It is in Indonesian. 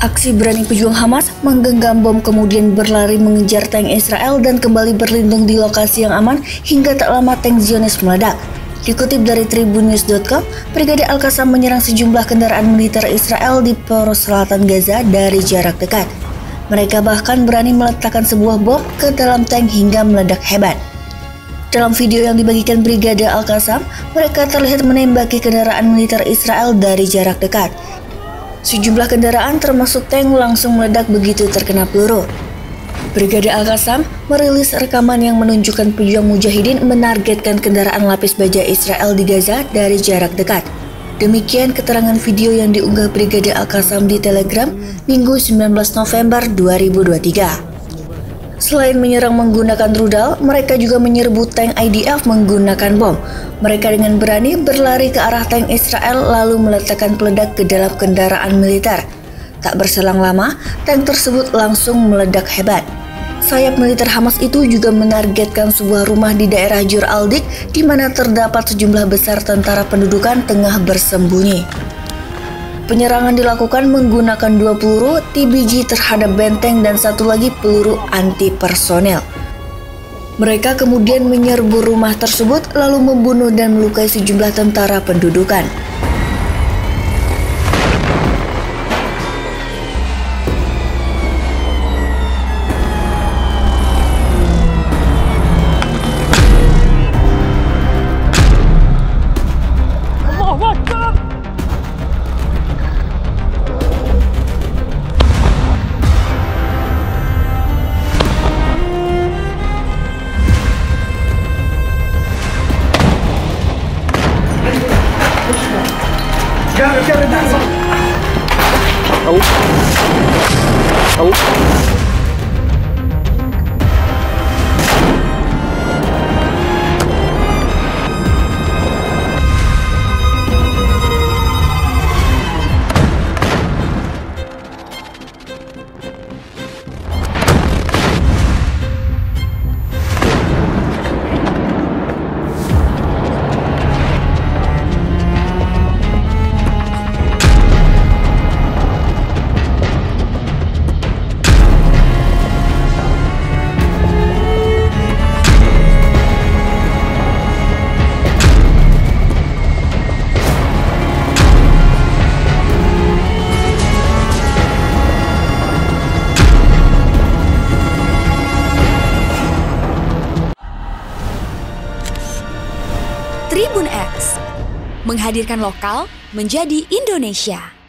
Aksi berani pejuang Hamas menggenggam bom kemudian berlari mengejar tank Israel dan kembali berlindung di lokasi yang aman hingga tak lama tank Zionis meledak. Dikutip dari tribunnews.com, Brigade Al-Qassam menyerang sejumlah kendaraan militer Israel di poros selatan Gaza dari jarak dekat. Mereka bahkan berani meletakkan sebuah bom ke dalam tank hingga meledak hebat. Dalam video yang dibagikan Brigade Al-Qassam, mereka terlihat menembaki kendaraan militer Israel dari jarak dekat. Sejumlah kendaraan termasuk tank langsung meledak begitu terkena peluru. Brigade Al-Qassam merilis rekaman yang menunjukkan pejuang mujahidin menargetkan kendaraan lapis baja Israel di Gaza dari jarak dekat. Demikian keterangan video yang diunggah Brigade Al-Qassam di Telegram Minggu 19 November 2023. Selain menyerang menggunakan rudal, mereka juga menyerbu tank IDF menggunakan bom. Mereka dengan berani berlari ke arah tank Israel lalu meletakkan peledak ke dalam kendaraan militer. Tak berselang lama, tank tersebut langsung meledak hebat. Sayap militer Hamas itu juga menargetkan sebuah rumah di daerah Jur al-Dik di mana terdapat sejumlah besar tentara pendudukan tengah bersembunyi. Penyerangan dilakukan menggunakan 2 peluru TBG terhadap benteng dan satu lagi peluru anti personel. Mereka kemudian menyerbu rumah tersebut lalu membunuh dan melukai sejumlah tentara pendudukan. Tribun X menghadirkan lokal menjadi Indonesia.